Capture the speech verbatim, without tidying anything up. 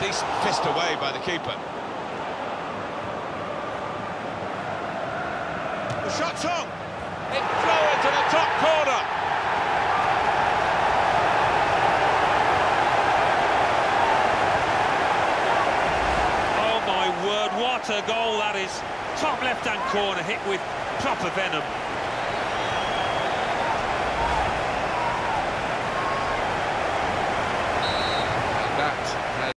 Decent fist away by the keeper. The shot's on. It flew into the top corner. Oh my word, what a goal that is. Top left-hand corner hit with proper venom.